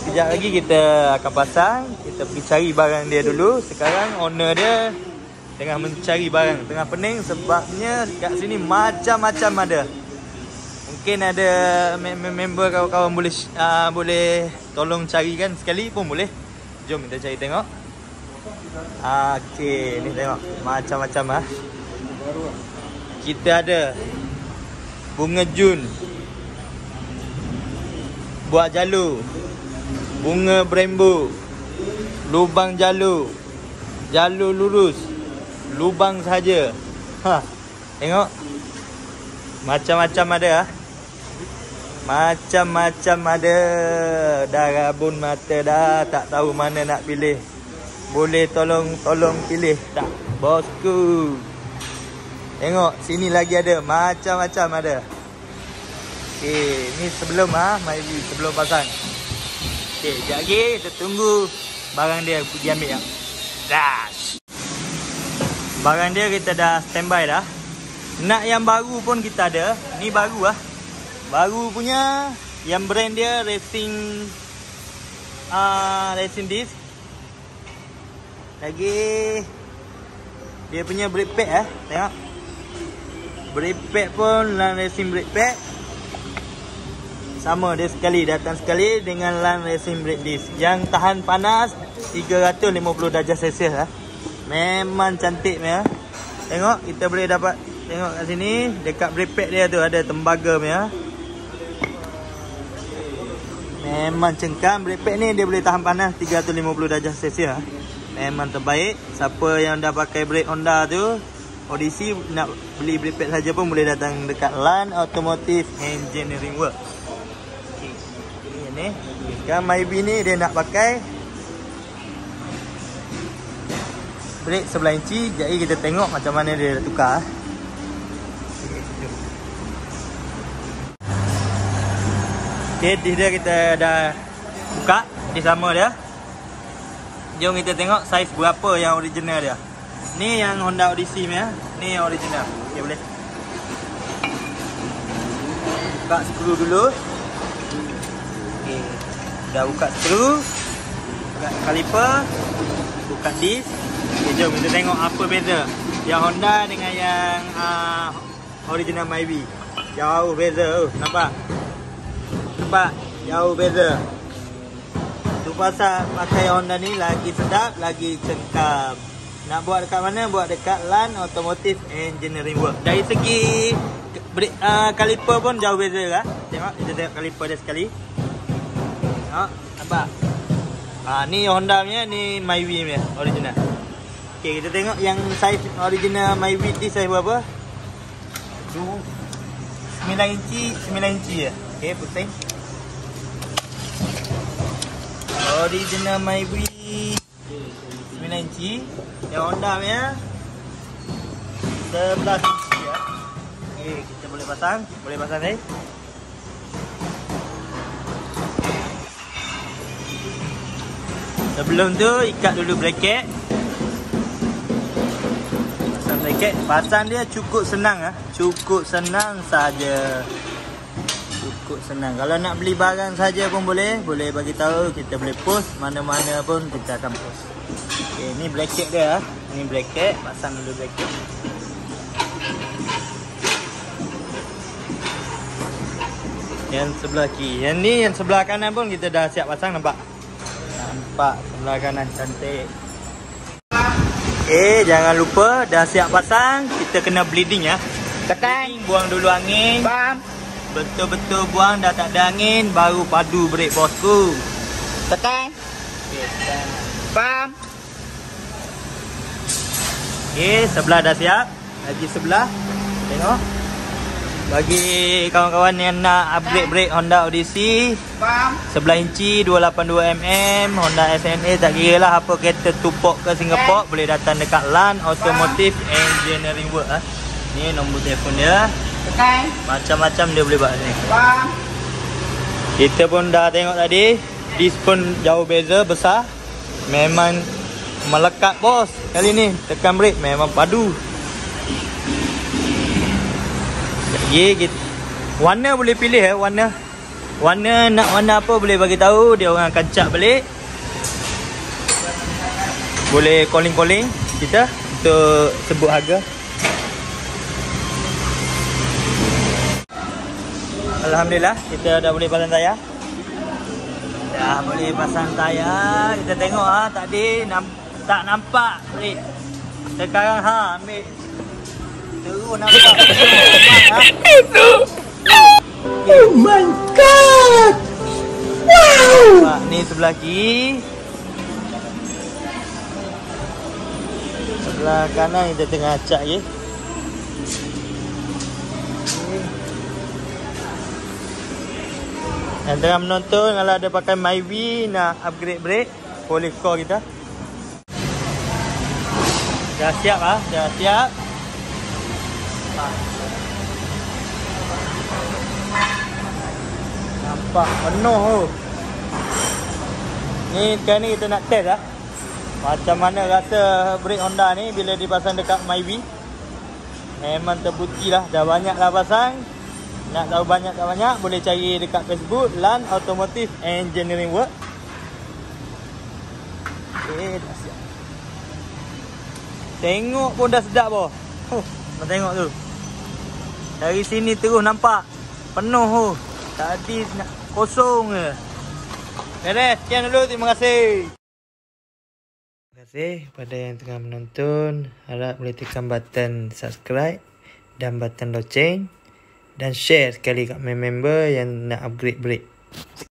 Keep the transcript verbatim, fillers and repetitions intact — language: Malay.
sekejap lagi kita akan pasang. Kita pergi cari barang dia dulu. Sekarang owner dia tengah mencari barang, tengah pening sebabnya kat sini macam-macam ada. Mungkin ada member kawan-kawan boleh uh, boleh tolong carikan sekali pun boleh. Jom kita cari tengok. Okey, ni tengok macam-macam ah. Kita ada bunga Jun, buah jalu, bunga brembo, lubang jalu, jalu lurus, lubang sahaja. Ha, tengok. Macam-macam ada ah. Macam-macam ada. Dah rabun mata dah, tak tahu mana nak pilih. Boleh tolong tolong pilih tak bosku? Tengok sini lagi ada, macam-macam ada. Okey, ni sebelum ah Myvi sebelum pasang. Okey, sekejap lagi kita tunggu barang dia pergi ambil ya. Dash. Barang dia kita dah standby dah. Nak yang baru pun kita ada. Ni baru ah. Baru punya yang brand dia Racing uh, Racing Disc. Lagi dia punya brake pad ah, tengok. Brake pad pun Lan Racing brake pad. Sama dia sekali, datang sekali dengan Lan Racing brake disc yang tahan panas tiga ratus lima puluh darjah Celsius ah. Memang cantik ya. Tengok kita boleh dapat tengok kat sini dekat brake pad dia tu ada tembaga ya. Memang cengkam brake pad ni, dia boleh tahan panas tiga ratus lima puluh darjah Celsius ah. Memang terbaik. Siapa yang dah pakai brake Honda tu Odyssey nak beli brake pad saja pun boleh datang dekat Lan Automotive Engineering Work. Okey. Ini ni. Sekarang Myvi ni dia nak pakai brake sebelah inci. Jadi kita tengok macam mana dia dah tukar. Okey, di dia kita dah buka di sama dia. Jom kita tengok saiz berapa yang original dia. Ni yang Honda Odyssey ni ya. Ni yang original. Okey, boleh. Buka skru dulu. Okey. Dah buka skru. Buka kaliper. Buka disc. Okey, jom kita tengok apa beza yang Honda dengan yang uh, original Myvi. Jauh beza. Oh, nampak? Nampak? Jauh beza. Tu pasal pakai Honda ni lagi sedap, lagi cengkam. Nak buat dekat mana? Buat dekat Lan Automotive Engineering Work. Dari segi uh, kaliper pun jauh beza lah. Tengok, kita tengok kaliper dia sekali. Tengok, nampak? Ha, ni Honda punya, ni Myvi punya original. Okey, kita tengok yang saiz original Myvi ni saiz berapa? sembilan inci, sembilan inci je. Okey, pusing. Original Myvi sembilan inci. Yang Honda punya sebelas inci ya. Okey, kita boleh pasang. Boleh pasang ni. Sebelum tu ikat dulu bracket. Pasang bracket. Pasang dia cukup senang ah. Cukup senang saja. Cukup senang. Kalau nak beli barang saja pun boleh. Boleh bagi tahu, kita boleh post mana-mana pun kita akan post. Okey, ni bracket dia ah. Ni bracket, pasang dulu bracket. Yang sebelah kiri. Yang ni yang sebelah kanan pun kita dah siap pasang, nampak? Nampak sebelah kanan cantik. Eh, jangan lupa dah siap pasang, kita kena bleeding ya. Tekan, buang dulu angin. Bam. Betul-betul buang, dah tak ada angin, baru padu brake bosku. Tekan. Okey, tekan. Bam. Okey, sebelah dah siap. Lagi sebelah. Tengok. Bagi kawan-kawan yang nak upgrade brake Honda Odyssey, sebelah inci, dua lapan dua milimeter, Honda S N A, tak kira lah apa kereta Tupok ke Singapore, boleh datang dekat Lan Automotive Engineering Work ah. Ni nombor telefon dia. Macam-macam dia boleh buat ni. Kita pun dah tengok tadi, disc pun jauh beza, besar. Memang melekat bos. Kali ni tekan brake memang padu. Ye, gitu. Warna boleh pilih eh, warna. Warna nak warna apa boleh bagi tahu, dia orang akan cat balik. Boleh calling-calling kita untuk sebut harga. Alhamdulillah, kita dah boleh pasang tayar. Dah boleh pasang tayar. Kita tengok ah tadi nam tak nampak perit. Sekarang ha ambil terus nampak. Itu. Oh my god. Wow. Nampak ni sebelah kiri. Sebelah kanan kita tengah acak je. Yang tengah menonton, kalau ada pakai Myvi nak upgrade brake, boleh call kita. Dah siap ah, dah siap. Nampak penuh tu. Ni sekarang ni kita nak test lah. Macam mana rasa brake Honda ni bila dipasang dekat Myvi. Memang terbukti lah, dah banyak lah pasang. Nak tahu banyak tak banyak, boleh cari dekat Facebook Lan Automotive Engineering Work. Okay, dah siap. Tengok pun dah sedap boh. Huh, nak tengok tu. Dari sini terus nampak penuh tu. Tadi nak kosong je. Beres, sekian dulu, terima kasih. Terima kasih pada yang tengah menonton. Harap boleh tekan button subscribe dan button loceng. Dan share sekali kat member yang nak upgrade brake.